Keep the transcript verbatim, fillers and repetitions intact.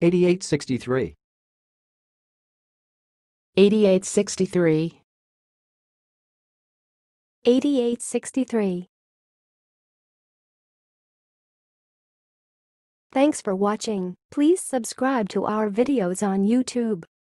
eighty-eight sixty-three. eighty-eight sixty-three. eighty-eight sixty-three. Thanks for watching. Please subscribe to our videos on YouTube.